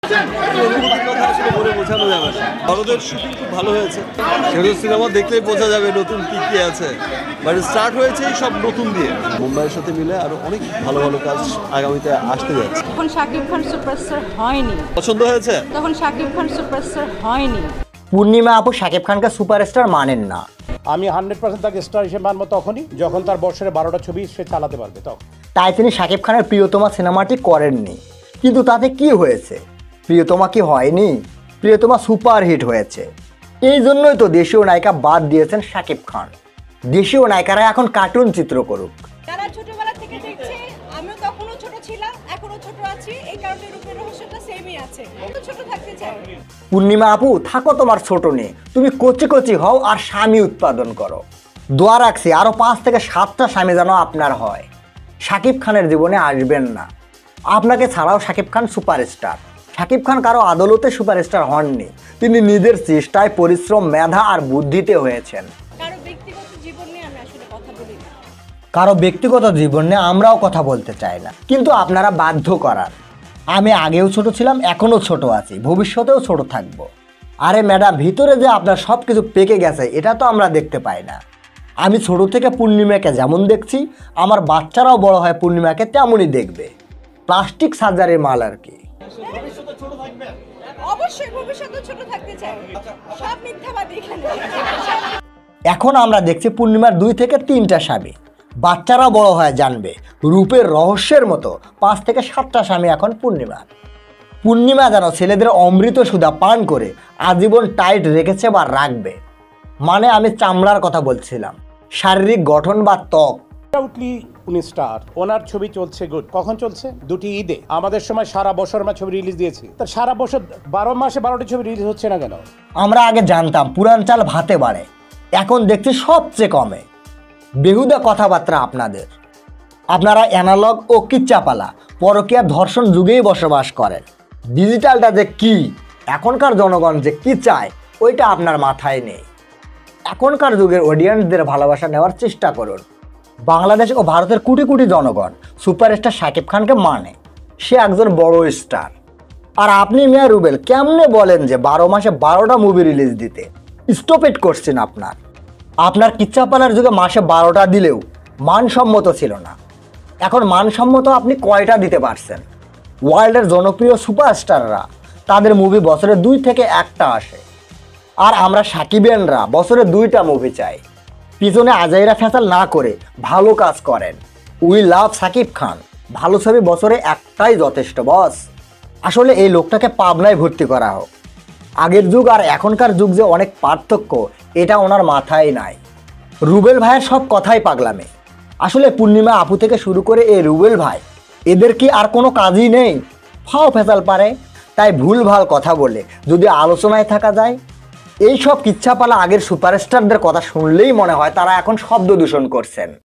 অনুভূতির কথা আসলে বলে বোঝানো যাবে না। ভারতের শুটিং খুব ভালো হয়েছে, সেগুলো সিনেমা দেখলেই বোঝা যাবে নতুন কি কি আছে। মানে স্টার্ট হয়েছে এই সব নতুন দিয়ে, মুম্বাইয়ের সাথে মিলে আরো অনেক ভালো ভালো কাজ আগামীতে আসতে যাচ্ছে। তখন শাকিব খান সুপারস্টার হয়নি, পছন্দ হয়েছে? তখন শাকিব খান সুপারস্টার হয়নি। পূর্ণিমা আপু শাকিব খানকে সুপারস্টার মানেন না। আমি 100% তাকে স্টার হিসেবে মানবো তখনই যখন তার বছরে 12টা ছবি সে চালাতে পারবে। তখন তাই তিনি শাকিব খানের প্রিয়তমা সিনেমাটি করেননি। কিন্তু তাতে কি হয়েছে? প্রিয়তমা কি হয়নি? প্রিয়তমা সুপারহিট হয়েছে। এই জন্যই তো দেশীয় নায়িকা বাদ দিয়েছেন শাকিব খান। দেশীয় নায়িকারা এখন কার্টুন চিত্র করুক। তারা ছোটবেলা থেকে দেখছে, আমিও তখনও ছোট ছিলাম, এখনো ছোট আছি, এই কারণে রূপের রহস্যটা সেমই আছে। ছোট থাকতে চাই। পূর্ণিমা আপু থাকো তোমার ছোট নেই, তুমি কচি কচি হও আর স্বামী উৎপাদন করো। দোয়া রাখছি আরো 5 থেকে 7টা স্বামী যেন আপনার হয়। শাকিব খানের জীবনে আসবেন না। আপনাকে ছাড়াও শাকিব খান সুপারস্টার। শাকিব খান কারো আদালতে সুপারস্টার হননি, তিনি নিজের চেষ্টায়, পরিশ্রম, মেধা আর বুদ্ধিতে হয়েছেন। কারো ব্যক্তিগত জীবন নিয়ে আমি আসলে কথা বলি না। কারো ব্যক্তিগত জীবন নিয়ে আমরাও কথা বলতে চাই না, কিন্তু আপনারা বাধ্য করার। আমি আগেও ছোট ছিলাম, এখনো ছোট আছি, ভবিষ্যতেও ছোট থাকবো। আরে ম্যাডাম, ভিতরে যে আপনার সব কিছু পেকে গেছে এটা তো আমরা দেখতে পাই না। আমি ছোট থেকে পূর্ণিমাকে যেমন দেখছি, আমার বাচ্চারাও বড় হয় পূর্ণিমাকে তেমনই দেখবে। প্লাস্টিক সার্জারির মাল আর কি। অবশ্যই ভবিষ্যতে ছোট থাকতে চাই। সব মিথ্যাবাদী এখানে। এখন আমরা দেখছি পূর্ণিমার 2 থেকে 3টা স্বামী। বাচ্চারা বড় হয় জানবে রূপের রহস্যের মতো 5 থেকে 7টা স্বামী এখন পূর্ণিমা। পূর্ণিমা যেন ছেলেদের অমৃত সুধা পান করে আজীবন টাইট রেখেছে বা রাখবে। মানে আমি চামড়ার কথা বলছিলাম, শারীরিক গঠন বা ত্বক। আউটলি উনি স্টার, ওনার ছবি চলছে গুড। কখন চলছে? 2টি ঈদে। আমাদের সময় সারা বছর আমরা ছবি রিলিজ দিয়েছি, তার সারা বছর 12 মাসে 12টি ছবি রিলিজ হচ্ছে না কেন? আমরা আগে জানতাম পুরান চাল ভাতে বাড়ে, এখন দেখছি সবচেয়ে কমে। বেহুদা কথাবার্তা আপনাদের। আপনারা অ্যানালগ ও কিচ্চাপালা পরকীয়া ধর্ষণ যুগেই বসবাস করেন। ডিজিটালটা যে কি, এখনকার জনগণ যে কি চায় ওইটা আপনার মাথায় নেই। এখনকার যুগের অডিয়েন্সদের ভালোবাসা নেওয়ার চেষ্টা করুন। বাংলাদেশ ও ভারতের কোটি কোটি জনগণ সুপারস্টার শাকিব খানকে মানে, সে একজন বড় স্টার। আর আপনি মিয়া রুবেল কেমনে বলেন যে 12 মাসে 12টা মুভি রিলিজ দিতে? স্টপ ইট করছেন। আপনার কিচ্চাপালার যুগে মাসে 12টা দিলেও মানসম্মত ছিল না। এখন মানসম্মত আপনি কয়টা দিতে পারছেন? ওয়ার্ল্ডের জনপ্রিয় সুপারস্টাররা তাদের মুভি বছরে 2 থেকে 1টা আসে, আর আমরা সাকিবিয়ানরা বছরে 2টা মুভি চাই। পিছনে আজাইরা ফেসাল না করে ভালো কাজ করেন। We love Shakib Khan. ভালো ছবি বছরে 1টাই যথেষ্ট বস। আসলে এই লোকটাকে পাবনায় ভর্তি করা হোক। আগের যুগ আর এখনকার যুগ যে অনেক পার্থক্য, এটা ওনার মাথায় নাই। রুবেল ভাইয়ের সব কথাই পাগলামে। আসলে পূর্ণিমা আপু থেকে শুরু করে এই রুবেল ভাই, এদের কি আর কোনো কাজই নেই? ফাও ফেসাল পারে, তাই ভুলভাল কথা বলে যদি আলোচনায় থাকা যায়। এই সব কিচ্ছাপালা আগের সুপারস্টারদের কথা শুনলেই মনে হয় তারা এখন শব্দ দূষণ করছেন।